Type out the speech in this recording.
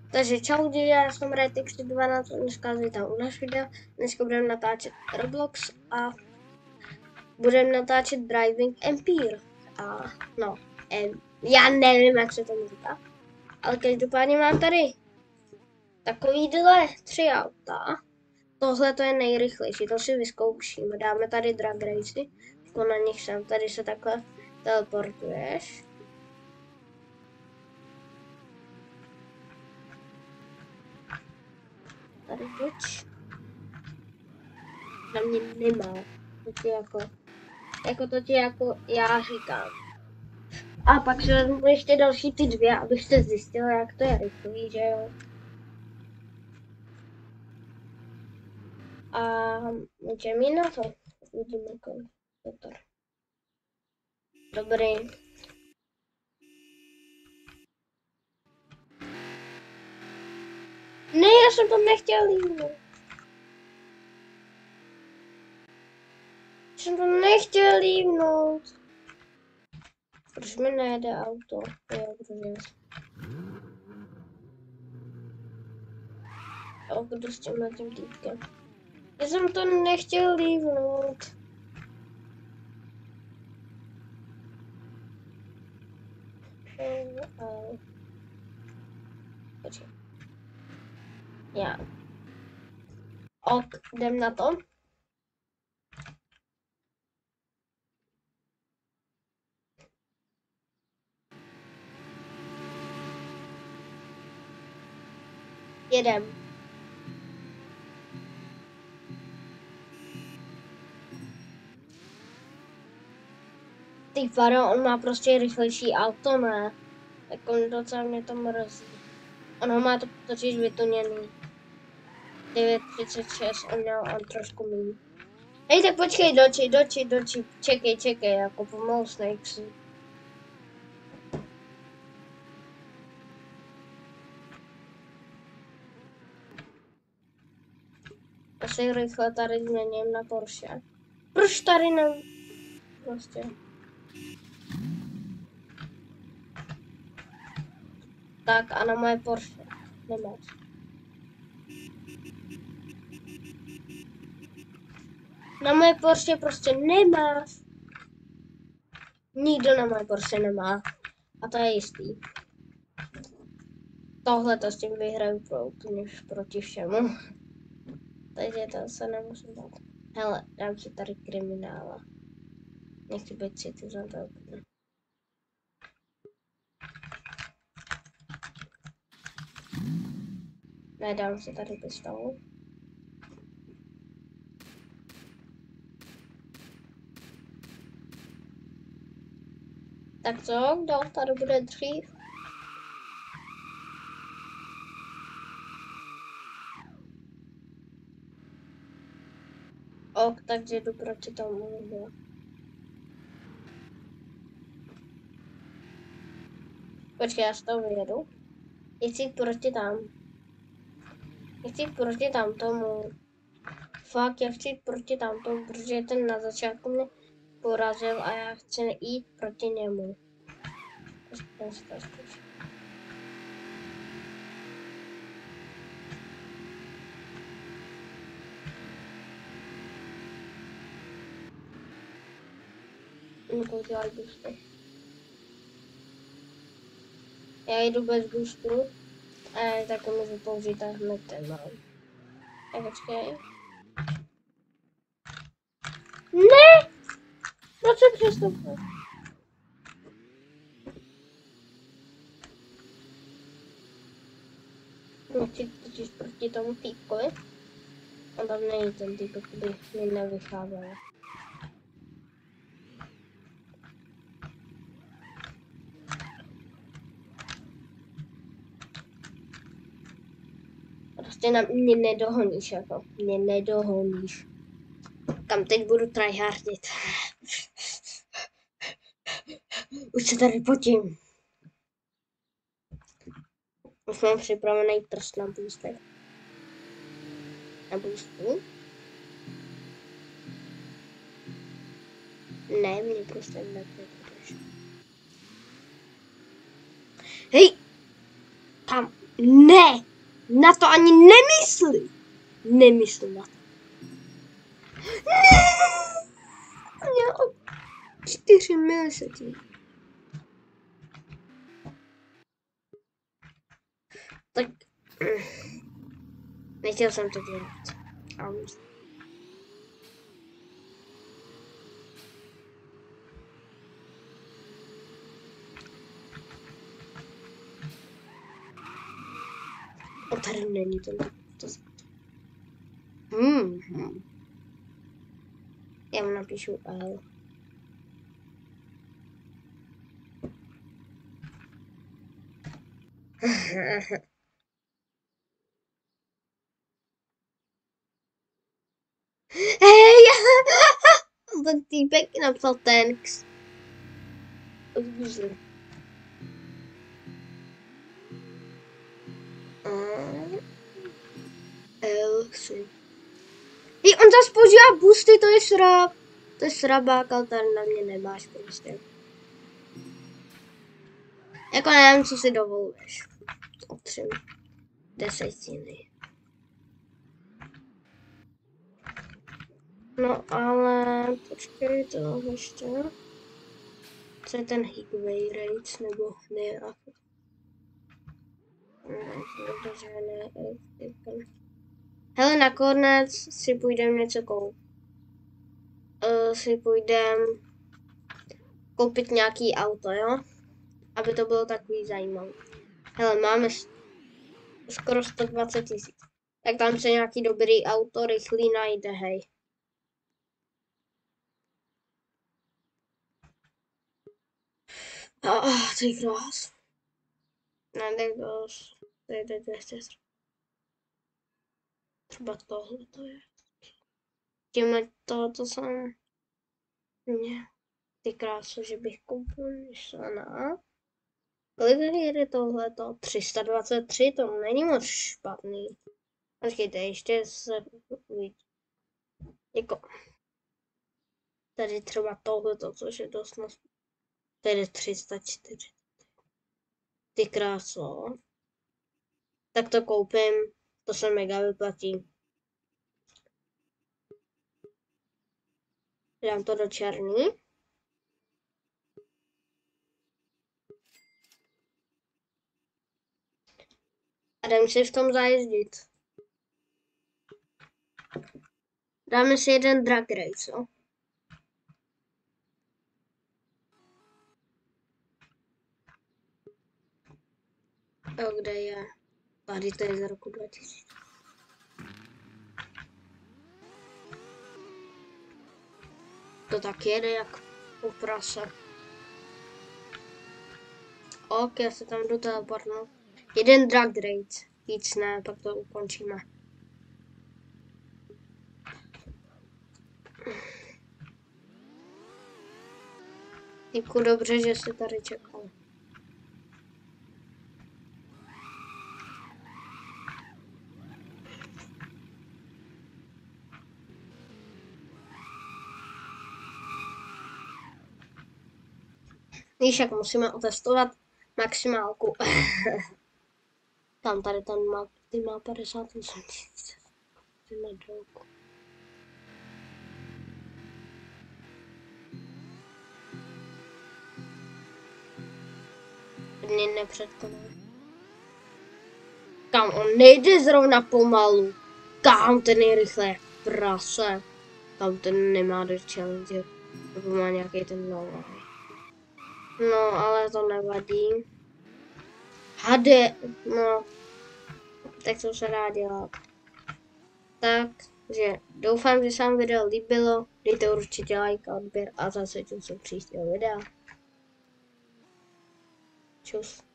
Takže čau lidi, já jsem Retix12, dneska vítám u náš video. Dneska budeme natáčet Roblox a budeme natáčet Driving Empire. A no, já nevím, jak se tomu říká, ale každopádně mám tady takovýhle 3 auta. Tohle to je nejrychlejší, to si vyzkoušíme. Dáme tady drag racy, jako na nich jsem, tady se takhle teleportuješ. Tady buď. Na mě nemá. To ti jako to ti jako já říkám. A pak si vezmu ještě další ty 2, abyste zjistili, jak to je rychlý, že jo. A můžeme jít na to. Uvidíme motor. Dobrý. Ne, já jsem to nechtěl líbnout. Jsem to nechtěl líbnout. Proč mi nejede auto? Jo, kdo s tím týpkem? Já jsem to nechtěl líbnout. Počkej. Já. Ok, jdem na to. Jedem. Ty vado, on má prostě rychlejší auto, ne? Tak on docela mě to mrzí. Ono má to totiž vytuněný. 9.36, on měl trošku méně. Hej, tak počkej, doči, čekej, jako pomalu Snakesy. Asi rychle tady změním na Porsche. Proč tady ne... Prostě. Tak a na moje Porsche nemáš. Na moje Porsche prostě nemáš. Nikdo na moje Porsche nemá. A to je jistý. Tohle to s tím vyhraju úplně proti všemu. Takže to se nemusím dát. Hele, dám si tady kriminála. Nechci být citizen, to úplně. Ne, dám si tady pistolu. Tak co, kdo tady bude dřív? Ok, takže jdu proti tomu. Počkej, já s tou vyjedu. Chci proti tam. Chci proti tam tomu. Fakt, já chci proti tam tomu, protože ten na začátku mě porazil a já chci jít proti němu. Udělat boosty. Já jdu bez boostu, tak můžu použít a hned ten mám. Tak počkej. Ne! Proč jsem přestoupil? Nechci totiž proti tomu týpkovi. On tam není ten týpek, by mi nevycházel. Prostě na mě nedohoníš, jako. Mě nedohoníš. Kam teď budu tryhardit. Už se tady potím. Už mám připravený prst na boostech. Na boostu? Ne, mě prostě nepůjdeš. Hej! Tam! Ne! Na to ani nemyslí! Nemyslí na to. Ne! Měl 4 milisekundy. Tak... Nechtěl jsem to dělat. O, tady není to. Já mu napíšu L. Hej! Ten týpek napsal thanks. L3. Hej, on zase používá boosty, to je srab. To je srabák, ale tady na mě nemáš prostě. Jako nevím, co si dovoluješ. O 3 desetiny. No ale počkej, to ještě. Co je ten hitway rate, nebo nějak? Hele, nakonec si půjdeme něco koupit nějaký auto, jo? Aby to bylo takový zajímavé. Hele, máme skoro 120 000. Tak tam se nějaký dobrý auto rychlý najde, hej. Ty krás. Ne, třeba tohle to je. Tímhle to jsem... Ne. Ty krásu, že bych koupil Nissana. Kolik jede tohleto? 323, to není moc špatný. Počkejte, ještě se uvidí. Jako... Tady třeba tohleto, což je dost moc... Tady 304. Ty kráso. Tak to koupím, to se mega vyplatí. Dám to do černý. A jdem si v tom zajezdit. Dáme si jeden drag race, jo? Jo, kde je? Tady to je z roku 2000. To tak jede jak u prase. Ok, já se tam doteleportnu. Jeden drag race. Víc ne, pak to ukončíme. Děkuji, dobře, že jste tady čekal. Víš, jak musíme otestovat maximálku. Tam tady ten má 58 000. Mě nepředkoná. Kam on nejde zrovna pomalu. Kam ten je rychle prase. Tam ten nemá do challenge. Nebo má nějaký ten nový. No, ale to nevadí. Hade, no. Tak to se dá dělat. Takže doufám, že se vám video líbilo. Dejte určitě like a odběr a zase se příštího videa. Čus.